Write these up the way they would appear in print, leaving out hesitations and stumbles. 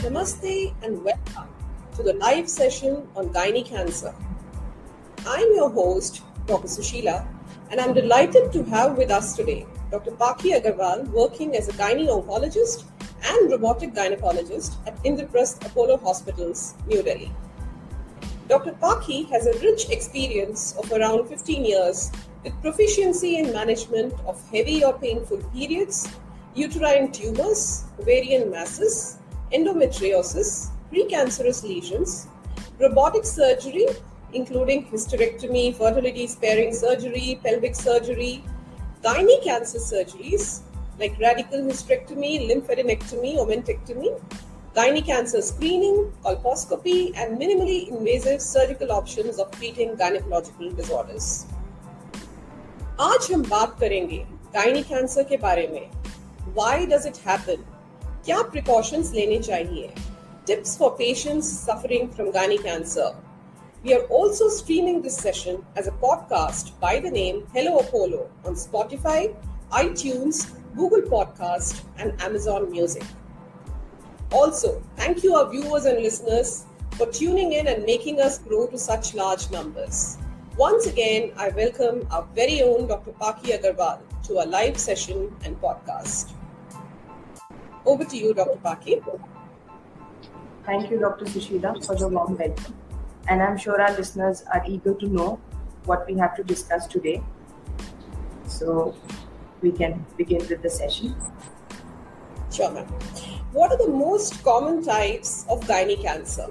Namaste and welcome to the live session on gynae cancer. I'm your host, Dr. Sushila, and I'm delighted to have with us today Dr. Paki Agarwal, working as a gynae oncologist and robotic gynecologist at Indraprasth Apollo Hospitals, New Delhi. Dr. Paki has a rich experience of around 15 years with proficiency in management of heavy or painful periods, uterine tumors, ovarian masses, endometriosis, precancerous lesions, robotic surgery, including hysterectomy, fertility-sparing surgery, pelvic surgery, gynae cancer surgeries like radical hysterectomy, lymphadenectomy, omentectomy, gynae cancer screening, colposcopy, and minimally invasive surgical options of treating gynecological disorders. आज हम बात करेंगे gynae cancer के बारे में. Why does it happen? क्या precautions लेने चाहिए? Tips for patients suffering from gynae cancer. We are also streaming this session as a podcast by the name Hello Apollo on Spotify, iTunes, Google Podcast, and Amazon Music. Also, thank you our viewers and listeners for tuning in and making us grow to such large numbers. Once again, I welcome our very own Dr. Paki Agarwal to our live session and podcast. Over to you, Dr. Paki. Thank you, Dr. Sushila, for the warm welcome. And I'm sure our listeners are eager to know what we have to discuss today. So we can begin with the session. Sure, ma'am. What are the most common types of gynae cancer?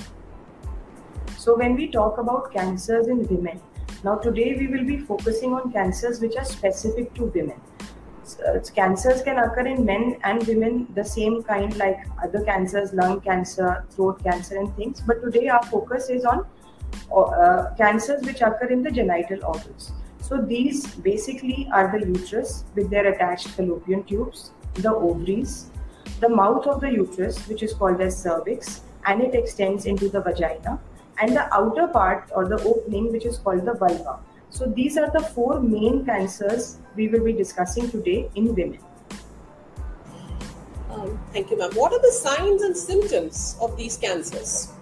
So when we talk about cancers in women, now today we will be focusing on cancers which are specific to women. Cancers can occur in men and women the same kind like other cancers, lung cancer, throat cancer and things. But today our focus is on cancers which occur in the genital organs. So these basically are the uterus with their attached fallopian tubes, the ovaries, the mouth of the uterus which is called as cervix and it extends into the vagina, and the outer part or the opening which is called the vulva. So these are the four main cancers we will be discussing today in women. Thank you, ma'am. What are the signs and symptoms of these cancers?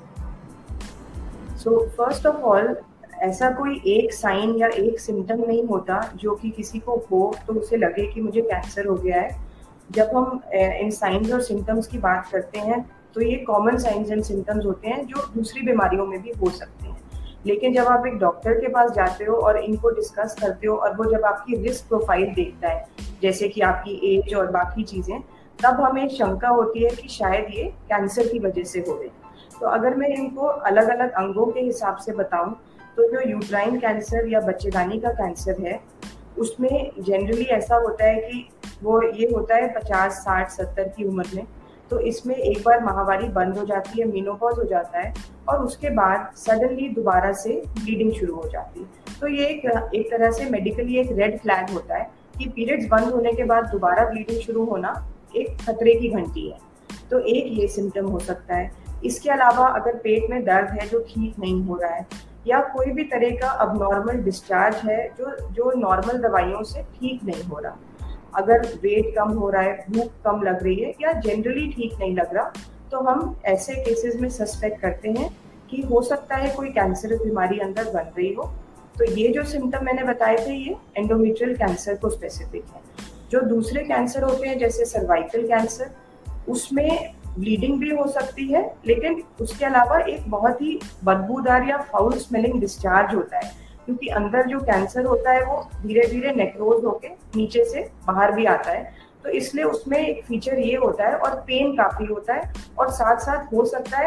So first of all, ऐसा कोई एक sign या एक symptom नहीं होता जो कि किसी को हो तो उसे लगे कि मुझे कैंसर हो गया है. जब हम इन साइंस और सिम्टम्स की बात करते हैं तो ये कॉमन साइंस एंड सिम्टम्स होते हैं जो दूसरी बीमारियों में भी हो सकते हैं. लेकिन जब आप एक डॉक्टर के पास जाते हो और इनको डिस्कस करते हो और वो जब आपकी रिस्क प्रोफाइल देखता है जैसे कि आपकी एज और बाकी चीज़ें, तब हमें शंका होती है कि शायद ये कैंसर की वजह से हो रहे. तो अगर मैं इनको अलग अलग अंगों के हिसाब से बताऊं तो जो यूट्राइन कैंसर या बच्चेदानी का कैंसर है उसमें जनरली ऐसा होता है कि वो ये होता है 50, 60, 70 की उम्र में. तो इसमें एक बार माहवारी बंद हो जाती है, मेनोपॉज हो जाता है और उसके बाद सडनली दोबारा से ब्लीडिंग शुरू हो जाती है. तो ये एक तरह से मेडिकली एक रेड फ्लैग होता है कि पीरियड्स बंद होने के बाद दोबारा ब्लीडिंग शुरू होना एक खतरे की घंटी है. तो एक ये सिम्टम हो सकता है. इसके अलावा अगर पेट में दर्द है जो ठीक नहीं हो रहा है या कोई भी तरह का अबनॉर्मल डिस्चार्ज है जो नॉर्मल दवाइयों से ठीक नहीं हो रहा, अगर वेट कम हो रहा है, भूख कम लग रही है या जनरली ठीक नहीं लग रहा, तो हम ऐसे केसेस में सस्पेक्ट करते हैं कि हो सकता है कोई कैंसर बीमारी अंदर बन रही हो. तो ये जो सिम्टम मैंने बताए थे ये एंडोमेट्रियल कैंसर को स्पेसिफिक है. जो दूसरे कैंसर होते हैं जैसे सर्वाइकल कैंसर, उसमें ब्लीडिंग भी हो सकती है लेकिन उसके अलावा एक बहुत ही बदबूदार या फाउल स्मेलिंग डिस्चार्ज होता है क्योंकि अंदर जो कैंसर होता है वो धीरे धीरे नेक्रोज होके नीचे से बाहर भी आता है. तो इसलिए उसमें एक फीचर ये होता है और पेन काफी होता है और साथ साथ हो सकता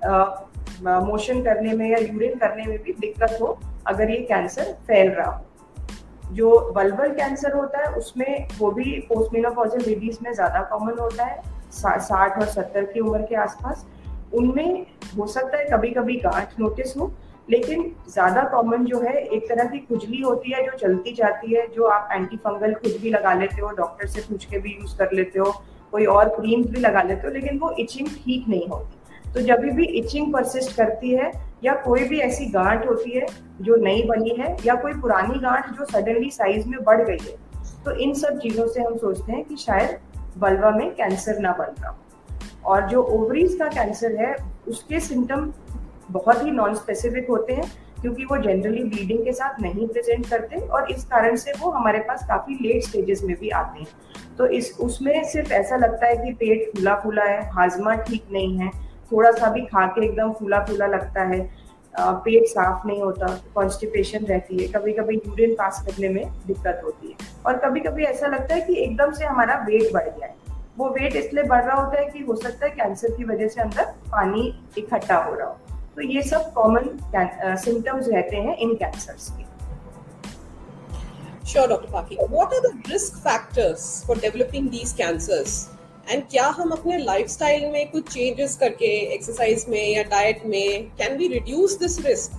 है मोशन करने में या यूरिन करने में भी दिक्कत हो अगर ये कैंसर फैल रहा हो. जो वल्वल कैंसर होता है उसमें वो भी पोस्टमेनोपॉजल बेबीज में ज्यादा कॉमन होता है 60 और 70 की उम्र के आसपास. उनमें हो सकता है कभी कभी गांठ नोटिस हो, लेकिन ज्यादा कॉमन जो है एक तरह की खुजली होती है जो चलती जाती है, जो आप एंटी फंगल खुद भी लगा लेते हो, डॉक्टर से पूछ के भी यूज कर लेते हो, कोई और क्रीम भी लगा लेते हो, लेकिन वो इचिंग ठीक नहीं होती. तो जब भी इचिंग परसिस्ट करती है या कोई भी ऐसी गांठ होती है जो नई बनी है या कोई पुरानी गांठ जो सडनली साइज में बढ़ गई है, तो इन सब चीजों से हम सोचते हैं कि शायद वल्वा में कैंसर ना बन रहा. और जो ओवरीज का कैंसर है उसके सिम्टम बहुत ही नॉन स्पेसिफिक होते हैं, क्योंकि वो जनरली ब्लीडिंग के साथ नहीं प्रेजेंट करते और इस कारण से वो हमारे पास काफी लेट स्टेजेस में भी आते हैं। तो उसमें सिर्फ ऐसा लगता है कि पेट फूला फूला है, हाजमा ठीक नहीं है, थोड़ा सा भी खा के एकदम फूला फूला लगता है, पेट साफ नहीं होता, कॉन्स्टिपेशन रहती है, कभी कभी यूरिन पास करने में दिक्कत होती है, और कभी कभी ऐसा लगता है कि एकदम से हमारा वेट बढ़ गया है। वो वेट इसलिए बढ़ रहा होता है कि हो सकता है कैंसर की वजह से अंदर पानी इकट्ठा हो रहा हो। तो ये सब कॉमन सिम्टम्स रहते हैं इन कैंसर्स के। Sure, Dr. Paki. What are the risk factors for developing these cancers? And क्या हम अपने लाइफस्टाइल में कुछ चेंजेस करके, एक्सरसाइज में या डाइट में, can we reduce this risk?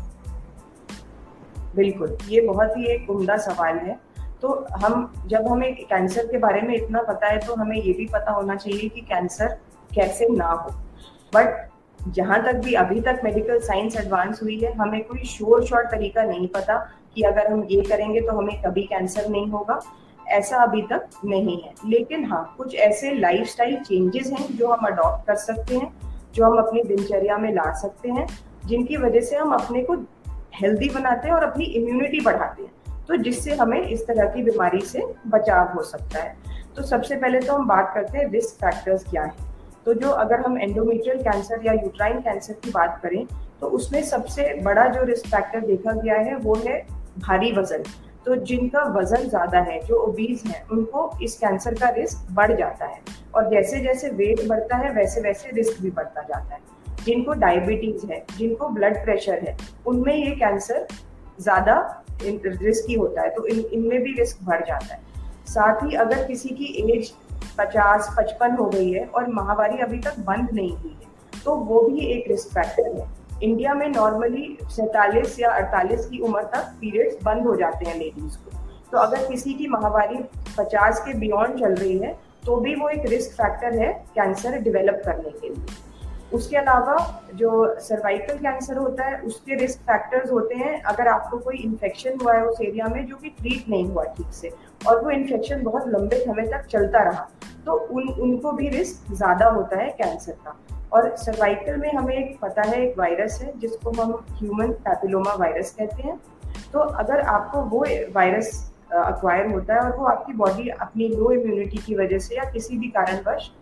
बिल्कुल, ये बहुत ही एक उम्दा सवाल है। तो जब हमें कैंसर के बारे में इतना पता है तो हमें ये भी पता होना चाहिए कि कैंसर कैसे ना हो। बट जहां तक भी अभी तक मेडिकल साइंस एडवांस हुई है, हमें कोई श्योर तरीका नहीं पता कि अगर हम ये करेंगे तो हमें कभी कैंसर नहीं होगा, ऐसा अभी तक नहीं है। लेकिन हाँ, कुछ ऐसे लाइफस्टाइल चेंजेस हैं जो हम अडॉप्ट कर सकते हैं, जो हम अपनी दिनचर्या में ला सकते हैं, जिनकी वजह से हम अपने को हेल्दी बनाते हैं और अपनी इम्यूनिटी बढ़ाते हैं, तो जिससे हमें इस तरह की बीमारी से बचाव हो सकता है। तो सबसे पहले तो हम बात करते हैं रिस्क फैक्टर्स क्या है। तो जो अगर हम एंडोमेट्रियल कैंसर या यूट्राइन कैंसर की बात करें तो उसमें सबसे बड़ा जो रिस्क फैक्टर देखा गया है वो है भारी वजन। तो जिनका वजन ज्यादा है, जो ओबीज है, उनको इस कैंसर का रिस्क बढ़ जाता है, और जैसे जैसे वेट बढ़ता है वैसे वैसे रिस्क भी बढ़ता जाता है। जिनको डायबिटीज है, जिनको ब्लड प्रेशर है, उनमें ये कैंसर ज्यादा रिस्की होता है, तो इनमें भी रिस्क बढ़ जाता है। साथ ही अगर किसी की एज 50-55 हो गई है और माहवारी अभी तक बंद नहीं हुई है तो वो भी एक रिस्क फैक्टर है। इंडिया में नॉर्मली 47 या 48 की उम्र तक पीरियड्स बंद हो जाते हैं लेडीज को। तो अगर किसी की माहवारी 50 के बियॉन्ड चल रही है तो भी वो एक रिस्क फैक्टर है कैंसर डेवलप करने के लिए। उसके अलावा जो सर्वाइकल कैंसर होता है उसके रिस्क फैक्टर्स होते हैं, अगर आपको कोई इन्फेक्शन हुआ है उस एरिया में जो कि ट्रीट नहीं हुआ ठीक से और वो इन्फेक्शन बहुत लंबे समय तक चलता रहा, तो उनको भी रिस्क ज्यादा होता है कैंसर का। और सर्वाइकल में हमें एक पता है, एक वायरस है जिसको हम ह्यूमन पैपिलोमा वायरस कहते हैं। तो अगर आपको वो वायरस अक्वायर होता है और वो आपकी बॉडी अपनी लो इम्यूनिटी की वजह से या किसी भी कारणवश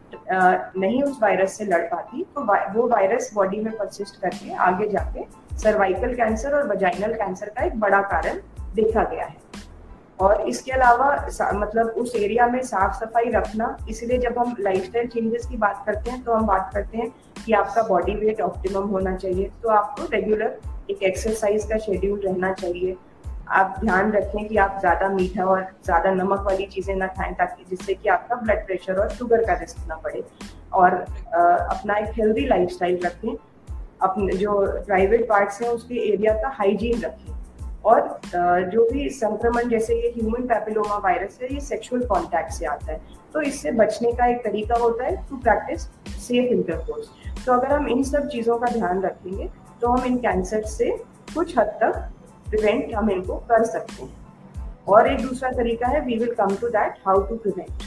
नहीं उस वायरस से लड़ पाती, तो वो वायरस बॉडी में परसिस्ट करके आगे जाके सर्वाइकल कैंसर और वजाइनल कैंसर का एक बड़ा कारण देखा गया है। और इसके अलावा मतलब उस एरिया में साफ सफाई रखना, इसलिए जब हम लाइफस्टाइल चेंजेस की बात करते हैं तो हम बात करते हैं कि आपका बॉडी वेट ऑप्टिमम होना चाहिए, तो आपको रेगुलर एक एक्सरसाइज का शेड्यूल रहना चाहिए। आप ध्यान रखें कि आप ज्यादा मीठा और ज्यादा नमक वाली चीजें ना खाएं, ताकि जिससे कि आपका ब्लड प्रेशर और शुगर का रिस्क ना बढ़े। और अपना एक हेल्दी लाइफस्टाइल रखें, अपने जो प्राइवेट पार्ट्स हैं उसके एरिया का हाइजीन रखें। और जो भी संक्रमण जैसे ये ह्यूमन पैपिलोमा वायरस है, ये सेक्सुअल कांटेक्ट से आता है, तो इससे बचने का एक तरीका होता है टू प्रैक्टिस सेफ इंटरकोर्स। तो अगर हम इन सब चीज़ों का ध्यान रखेंगे तो हम इन कैंसर से कुछ हद तक प्रिवेंट हम इनको कर सकते हैं। और एक दूसरा तरीका है, we will come to that, how to prevent.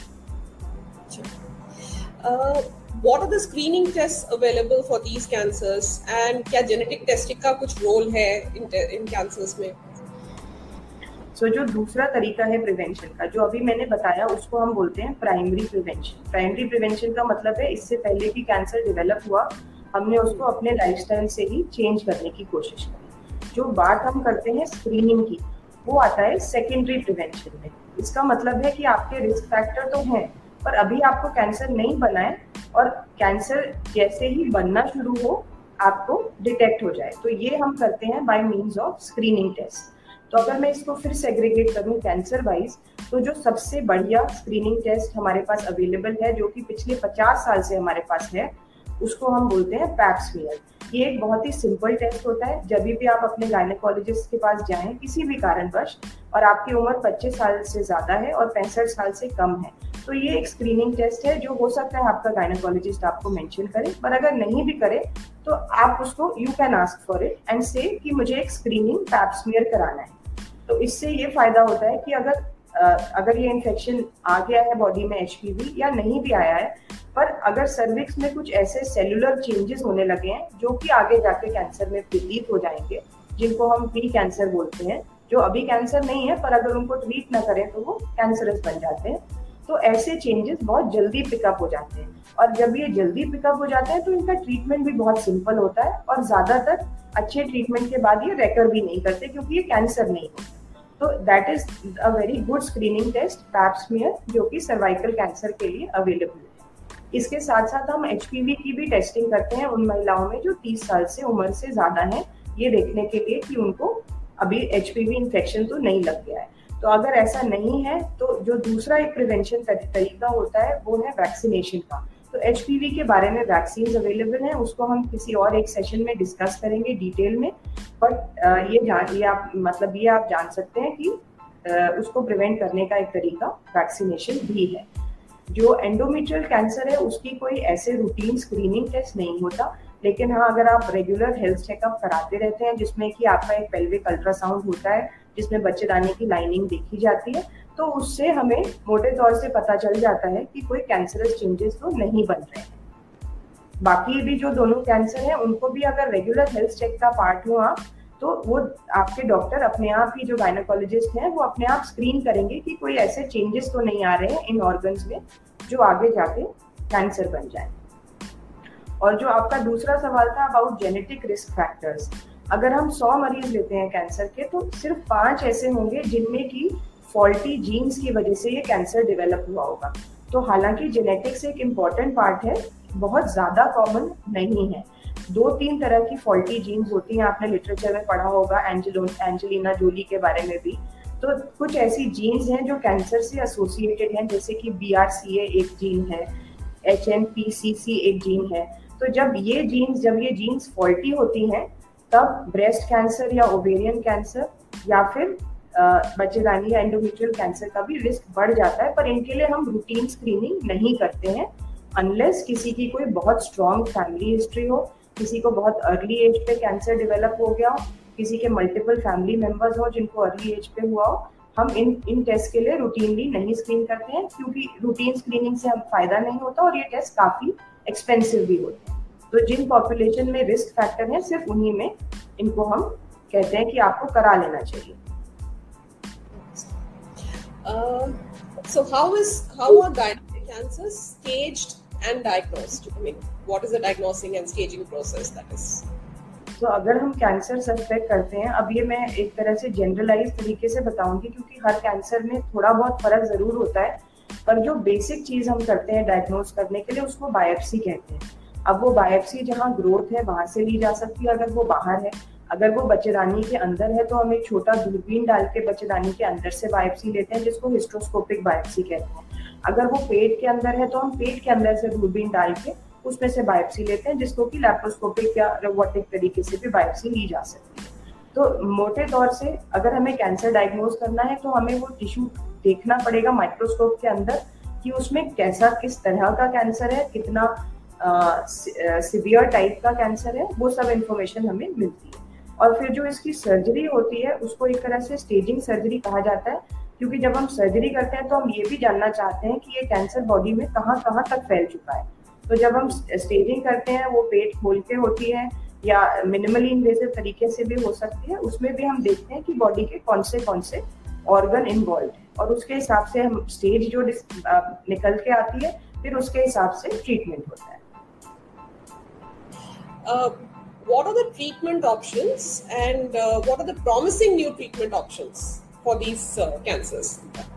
What are the screening tests available for these cancers and क्या genetic testing का कुछ रोल है इन cancers में? So, जो दूसरा तरीका है प्रिवेंशन का, जो अभी मैंने बताया, उसको हम बोलते हैं प्राइमरी प्रिवेंशन। प्राइमरी प्रिवेंशन का मतलब है इससे पहले कि कैंसर डेवलप हुआ हमने उसको अपने लाइफस्टाइल से ही चेंज करने की कोशिश करी। जो बात हम करते हैं स्क्रीनिंग की, वो आता है सेकेंडरी प्रिवेंशन में। इसका मतलब है कि आपके रिस्क फैक्टर तो हैं पर अभी आपको कैंसर नहीं बना है, और कैंसर जैसे ही बनना शुरू हो आपको डिटेक्ट हो जाए, तो ये हम करते हैं by means of screening test. तो अगर मैं इसको फिर सेग्रीगेट करूं कैंसर वाइज, तो जो सबसे बढ़िया स्क्रीनिंग टेस्ट हमारे पास अवेलेबल है, जो कि पिछले 50 साल से हमारे पास है, उसको हम बोलते हैं पैप स्मीयर। ये एक बहुत ही सिंपल टेस्ट होता है। जब भी आप अपने गायनेकोलॉजिस्ट के पास जाएं किसी भी कारणवश और आपकी उम्र 25 साल से ज्यादा है और 65 साल से कम है, तो ये एक स्क्रीनिंग टेस्ट है जो हो सकता है आपका गायनेकोलॉजिस्ट आपको मेंशन करे, पर अगर नहीं भी करे तो आप उसको you can ask for it and say कि मुझे एक स्क्रीनिंग पैप स्मीयर कराना है। तो इससे ये फायदा होता है कि अगर अगर ये इन्फेक्शन आ गया है बॉडी में HPV या नहीं भी आया है, पर अगर सर्विक्स में कुछ ऐसे सेलुलर चेंजेस होने लगे हैं जो कि आगे जाके कैंसर में प्रतीत हो जाएंगे, जिनको हम प्री कैंसर बोलते हैं, जो अभी कैंसर नहीं है पर अगर उनको ट्रीट ना करें तो वो कैंसरस बन जाते हैं, तो ऐसे चेंजेस बहुत जल्दी पिकअप हो जाते हैं। और जब ये जल्दी पिकअप हो जाते हैं तो इनका ट्रीटमेंट भी बहुत सिंपल होता है और ज्यादातर अच्छे ट्रीटमेंट के बाद ये रेकर भी नहीं करते क्योंकि ये कैंसर नहीं होता। तो that is a very good screening test pap smear, जो कि सर्वाइकल कैंसर के लिए अवेलेबल है। इसके साथ साथ हम HPV की भी टेस्टिंग करते हैं उन महिलाओं में जो 30 साल से उम्र से ज्यादा है, ये देखने के लिए कि उनको अभी HPV इन्फेक्शन तो नहीं लग गया है। तो अगर ऐसा नहीं है तो जो दूसरा एक प्रिवेंशन तरीका होता है वो है वैक्सीनेशन का। तो HPV के बारे में वैक्सीन अवेलेबल हैं, उसको हम किसी और एक सेशन में डिस्कस करेंगे डिटेल में, बट ये आप जान सकते हैं कि उसको प्रिवेंट करने का एक तरीका वैक्सीनेशन भी है। जो एंडोमेट्रियल कैंसर है उसकी कोई ऐसे रूटीन स्क्रीनिंग टेस्ट नहीं होता, लेकिन हाँ अगर आप रेगुलर हेल्थ चेकअप कराते रहते हैं जिसमें कि आपका एक पेल्विक अल्ट्रासाउंड होता है जिसमें बच्चेदानी की लाइनिंग देखी जाती है, तो उससे हमें मोटे तौर से पता चल जाता है कि कोई कैंसरस चेंजेस तो नहीं बन रहे हैं। बाकी भी जो दोनों कैंसर हैं उनको भी अगर रेगुलर हेल्थ चेक का पार्ट हो आप, तो वो आपके डॉक्टर अपने आप ही, जो गायनेकोलॉजिस्ट हैं, वो अपने आप स्क्रीन करेंगे कि कोई ऐसे चेंजेस तो नहीं आ रहे हैं इन ऑर्गन्स में जो आगे जाके कैंसर बन जाए। और जो आपका दूसरा सवाल था अबाउट जेनेटिक रिस्क फैक्टर्स, अगर हम 100 मरीज लेते हैं कैंसर के तो सिर्फ 5 ऐसे होंगे जिनमें की फॉल्टी जीन्स की वजह से ये कैंसर डेवलप हुआ होगा। तो हालांकि जेनेटिक्स एक इम्पॉर्टेंट पार्ट है, बहुत ज्यादा कॉमन नहीं है। 2-3 तरह की फॉल्टी जीन्स होती हैं, आपने लिटरेचर में पढ़ा होगा एंजेलिना जोली के बारे में भी। तो कुछ ऐसी जीन्स हैं जो कैंसर से एसोसिएटेड हैं, जैसे कि BRCA एक जीन है, HNPCC एक जीन है। तो जब ये जीन्स फॉल्टी होती हैं तब ब्रेस्ट कैंसर या ओवेरियन कैंसर या फिर बच्चेदानी या एंडोमेट्रियल कैंसर का भी रिस्क बढ़ जाता है। पर इनके लिए हम रूटीन स्क्रीनिंग नहीं करते हैं अनलेस किसी की कोई बहुत स्ट्रॉन्ग फैमिली हिस्ट्री हो, किसी को बहुत अर्ली एज पे कैंसर डेवलप हो गया हो, किसी के मल्टीपल फैमिली मेंबर्स हो जिनको अर्ली एज पे हुआ हो। हम इन टेस्ट के लिए रूटीनली नहीं स्क्रीन करते हैं क्योंकि रूटीन स्क्रीनिंग से हम फायदा नहीं होता और ये टेस्ट काफी एक्सपेंसिव भी होते हैं। तो जिन पॉपुलेशन में रिस्क फैक्टर है सिर्फ उन्हीं में इनको हम कहते हैं कि आपको करा लेना चाहिए। So how are gynecologic cancers staged and diagnosed? I mean, what is the diagnosing and staging process that is? तो अगर हम कैंसर सस्पेक्ट करते हैं, अब ये मैं एक तरह से जनरलाइज तरीके से बताऊंगी क्योंकि हर कैंसर में थोड़ा बहुत फर्क जरूर होता है, पर जो बेसिक चीज हम करते हैं डायग्नोज करने के लिए उसको बायोप्सी कहते हैं। अब वो बायोप्सी जहाँ ग्रोथ है वहां से ली जा सकती है, अगर वो बाहर है। अगर वो बच्चेदानी के अंदर है तो हम एक छोटा दूरबीन डाल के बच्चेदानी के अंदर से बायोप्सी लेते हैं जिसको हिस्ट्रोस्कोपिक बायोप्सी कहते हैं। अगर वो पेट के अंदर है तो हम पेट के अंदर से दूरबीन डाल के उसमें से बायोप्सी लेते हैं जिसको कि लैप्रोस्कोपिक या रोबोटिक तरीके से भी बायोप्सी ली जा सकती है। तो मोटे तौर से अगर हमें कैंसर डायग्नोज करना है तो हमें वो टिश्यू देखना पड़ेगा माइक्रोस्कोप के अंदर कि उसमें किस तरह का कैंसर है, कितना सिवियर टाइप का कैंसर है, वो सब इंफॉर्मेशन हमें मिलती है। और फिर जो इसकी सर्जरी होती है उसको एक तरह से स्टेजिंग सर्जरी कहा जाता है, क्योंकि जब हम सर्जरी करते हैं तो हम ये भी जानना चाहते हैं कि ये कैंसर बॉडी में कहाँ कहाँ तक फैल चुका है। तो जब हम स्टेजिंग करते हैं वो पेट खोल के होती है या मिनिमली इन्वेसिव तरीके से भी हो सकती है, उसमें भी हम देखते हैं कि बॉडी के कौन से ऑर्गन इन्वॉल्व है और उसके हिसाब से हम स्टेज जो निकल के आती है फिर उसके हिसाब से ट्रीटमेंट होता है। What are the treatment options and what are the promising new treatment options for these cancers?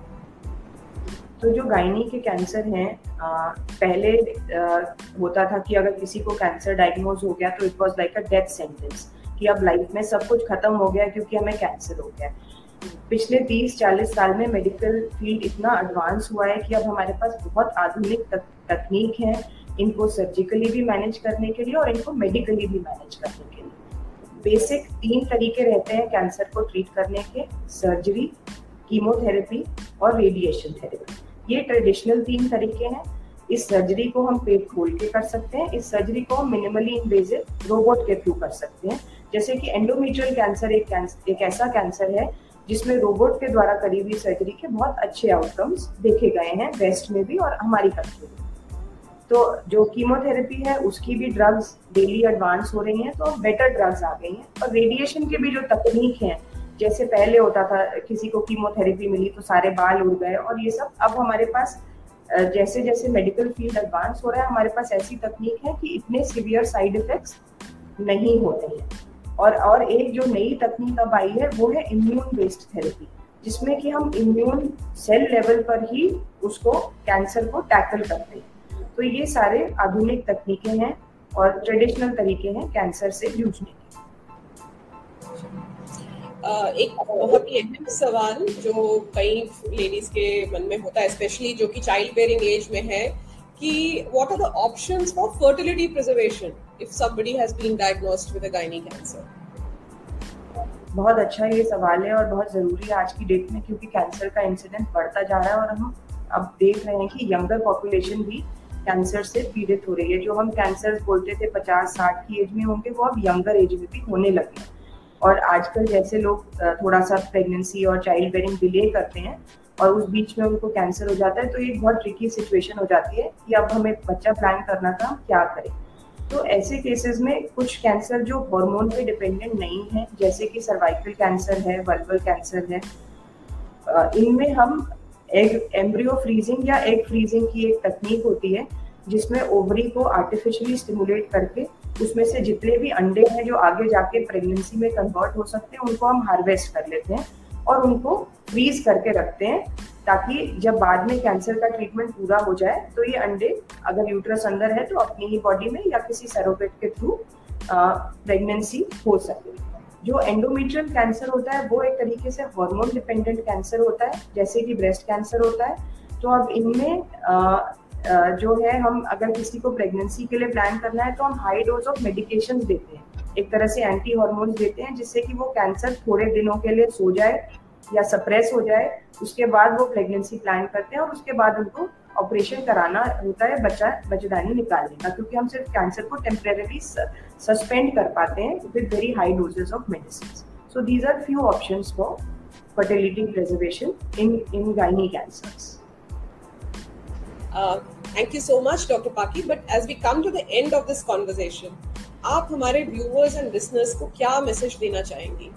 तो जो गायनी के कैंसर हैं, पहले होता था कि अगर किसी को कैंसर डायग्नोज हो गया तो it was like a death sentence कि अब लाइफ में सब कुछ खत्म हो गया क्योंकि हमें कैंसर हो गया। पिछले 30-40 साल में मेडिकल फील्ड इतना एडवांस हुआ है कि अब हमारे पास बहुत आधुनिक तकनीक है इनको सर्जिकली भी मैनेज करने के लिए और इनको मेडिकली भी मैनेज करने के लिए। बेसिक 3 तरीके रहते हैं कैंसर को ट्रीट करने के: सर्जरी, कीमोथेरेपी और रेडिएशन थेरेपी। ये ट्रेडिशनल 3 तरीके हैं। इस सर्जरी को हम पेट खोल के कर सकते हैं, इस सर्जरी को हम मिनिमली इन्वेसिव रोबोट के थ्रू कर सकते हैं। जैसे कि एंडोमेट्रियल कैंसर एक ऐसा कैंसर है जिसमें रोबोट के द्वारा करी हुई सर्जरी के बहुत अच्छे आउटकम्स देखे गए हैं वेस्ट में भी और हमारी कंट्री में। तो जो कीमोथेरेपी है उसकी भी ड्रग्स डेली एडवांस हो रही हैं, तो बेटर ड्रग्स आ गई हैं। और रेडिएशन की भी जो तकनीक है, जैसे पहले होता था किसी को कीमोथेरेपी मिली तो सारे बाल उड़ गए और ये सब, अब हमारे पास जैसे जैसे मेडिकल फील्ड एडवांस हो रहा है हमारे पास ऐसी तकनीक है कि इतने सीवियर साइड इफेक्ट्स नहीं होते हैं। और एक जो नई तकनीक अब आई है वो है इम्यून बेस्ड थेरेपी, जिसमें कि हम इम्यून सेल लेवल पर ही उसको कैंसर को टैकल करते हैं। तो ये सारे आधुनिक तकनीकें हैं और ट्रेडिशनल तरीके हैं कैंसर से जूझने के। एक बहुत ही अहम सवाल जो कई लेडीज के मन में होता है, स्पेशली जो कि चाइल्ड बेयरिंग एज में है, कि what are the options for fertility preservation if somebody has been diagnosed with a gynae cancer. बहुत अच्छा ये सवाल है और बहुत ज़रूरी है आज की डेट में, क्योंकि कैंसर का इंसिडेंस बढ़ता जा रहा है और हम अब देख रहे हैं कि यंगर पॉपुलेशन भी कैंसर से पीड़ित हो रही है। जो हम कैंसर बोलते थे 50-60 की एज में होंगे, वो अब यंगर एज में भी होने लगे हैं। और आजकल जैसे लोग थोड़ा सा प्रेगनेंसी और चाइल्ड बेयरिंग डिले करते हैं और उस बीच में उनको कैंसर हो जाता है, तो ये बहुत ट्रिकी सिचुएशन हो जाती है कि अब हमें बच्चा प्लान करना था, क्या करें। तो ऐसे केसेस में कुछ कैंसर जो हार्मोन पे डिपेंडेंट नहीं है, जैसे कि सर्वाइकल कैंसर है, वल्वल कैंसर है, इनमें हम एम्ब्रियो फ्रीजिंग या एग फ्रीजिंग की एक तकनीक होती है, जिसमें ओवरी को आर्टिफिशियली स्टिमुलेट करके उसमें से जितने भी अंडे हैं जो आगे जाके प्रेगनेंसी में कन्वर्ट हो सकते हैं, उनको हम हार्वेस्ट कर लेते हैं और उनको फ्रीज करके रखते हैं, ताकि जब बाद में कैंसर का ट्रीटमेंट पूरा हो जाए तो ये अंडे अगर यूट्रस अंदर है तो अपनी ही बॉडी में या किसी सरोगेट के थ्रू प्रेगनेंसी हो सके। जो एंडोमेट्रियल कैंसर होता है वो एक तरीके से हार्मोन डिपेंडेंट कैंसर होता है, जैसे कि ब्रेस्ट कैंसर होता है। तो अब इनमें जो है, हम अगर किसी को प्रेगनेंसी के लिए प्लान करना है तो हम हाई डोज ऑफ मेडिकेशन देते हैं, एक तरह से एंटी हार्मोन्स देते हैं, जिससे कि वो कैंसर थोड़े दिनों के लिए सो जाए या सप्रेस हो जाए। उसके बाद वो प्रेगनेंसी प्लान करते हैं और उसके बाद उनको ऑपरेशन कराना होता है बच्चेदानी निकालने का, क्योंकि हम सिर्फ कैंसर को टेम्परेरी सस्पेंड कर पाते हैं with very high doses of medicine. So these are few options फॉर fertility preservation in gynae cancers. Thank you so much, Dr. Paki. But as we come to the end of this conversation, आप हमारे viewers and listeners को क्या message देना चाहेंगी?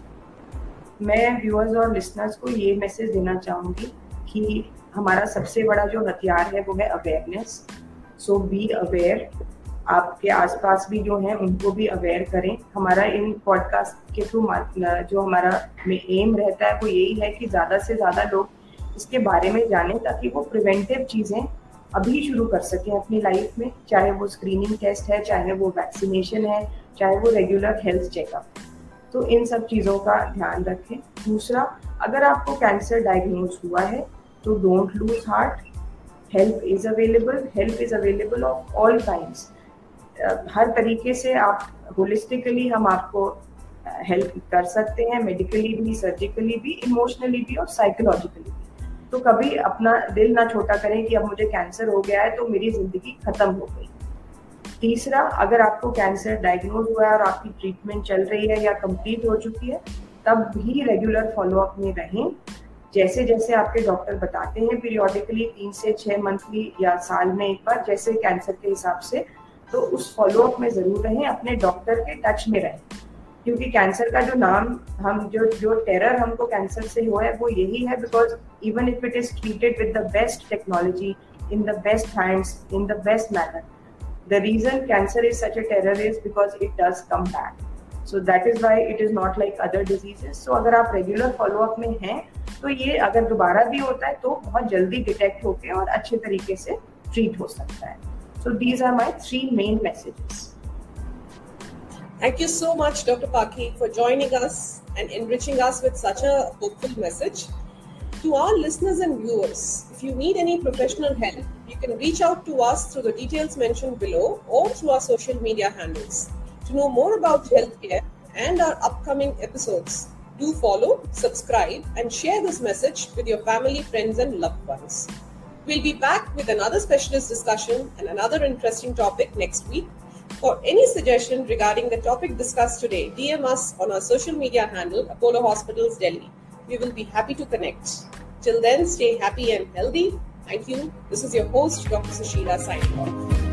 मैं viewers और listeners को ये मैसेज देना चाहूँगी कि हमारा सबसे बड़ा जो हथियार है वो है अवेयरनेस। सो बी अवेयर, आपके आसपास भी जो हैं उनको भी अवेयर करें। हमारा इन पॉडकास्ट के थ्रू जो हमारा एम रहता है वो यही है कि ज़्यादा से ज़्यादा लोग इसके बारे में जानें, ताकि वो प्रिवेंटिव चीज़ें अभी शुरू कर सकें अपनी लाइफ में, चाहे वो स्क्रीनिंग टेस्ट है, चाहे वो वैक्सीनेशन है, चाहे वो रेगुलर हेल्थ चेकअप। तो इन सब चीज़ों का ध्यान रखें। दूसरा, अगर आपको कैंसर डायग्नोज हुआ है तो don't lose heart, help is available of all kinds. हर तरीके से आप होलिस्टिकली हम आपको हेल्प कर सकते हैं, मेडिकली भी, सर्जिकली भी, इमोशनली भी और साइकोलॉजिकली भी। तो कभी अपना दिल ना छोटा करें कि अब मुझे कैंसर हो गया है तो मेरी ज़िंदगी ख़त्म हो गई। तीसरा, अगर आपको कैंसर डायग्नोज हुआ है और आपकी ट्रीटमेंट चल रही है या कंप्लीट हो चुकी है, तब भी रेगुलर फॉलोअप में रहें। जैसे जैसे आपके डॉक्टर बताते हैं पीरियोडिकली 3 से 6 मंथली या साल में एक बार, जैसे कैंसर के हिसाब से, तो उस फॉलोअप में ज़रूर रहें, अपने डॉक्टर के टच में रहें। क्योंकि कैंसर का जो नाम, हम जो टेरर हमको कैंसर से हुआ है वो यही है, because even if it is treated with the best technology, in the best hands, in the best manner, the reason cancer is such a terror is because it does come back. So that is why it is not like other diseases. So अगर आप regular follow up में हैं तो ये अगर दोबारा भी होता है तो बहुत जल्दी डिटेक्ट होके और अच्छे तरीके से ट्रीट हो सकता है. So these are my 3 main messages. Thank you so much, Dr. Paki, for joining us and enriching us with such a hopeful message. To our listeners and viewers, if you need any professional help, you can reach out to us through the details mentioned below or through our social media handles. To know more about healthcare and our upcoming episodes, do follow, subscribe, and share this message with your family, friends, and loved ones. We'll be back with another specialist discussion and another interesting topic next week. For any suggestion regarding the topic discussed today, DM us on our social media handle, Apollo Hospitals Delhi. we will be happy to connect. Till then, stay happy and healthy. Thank you. This is your host, Dr. Sushila, signing off.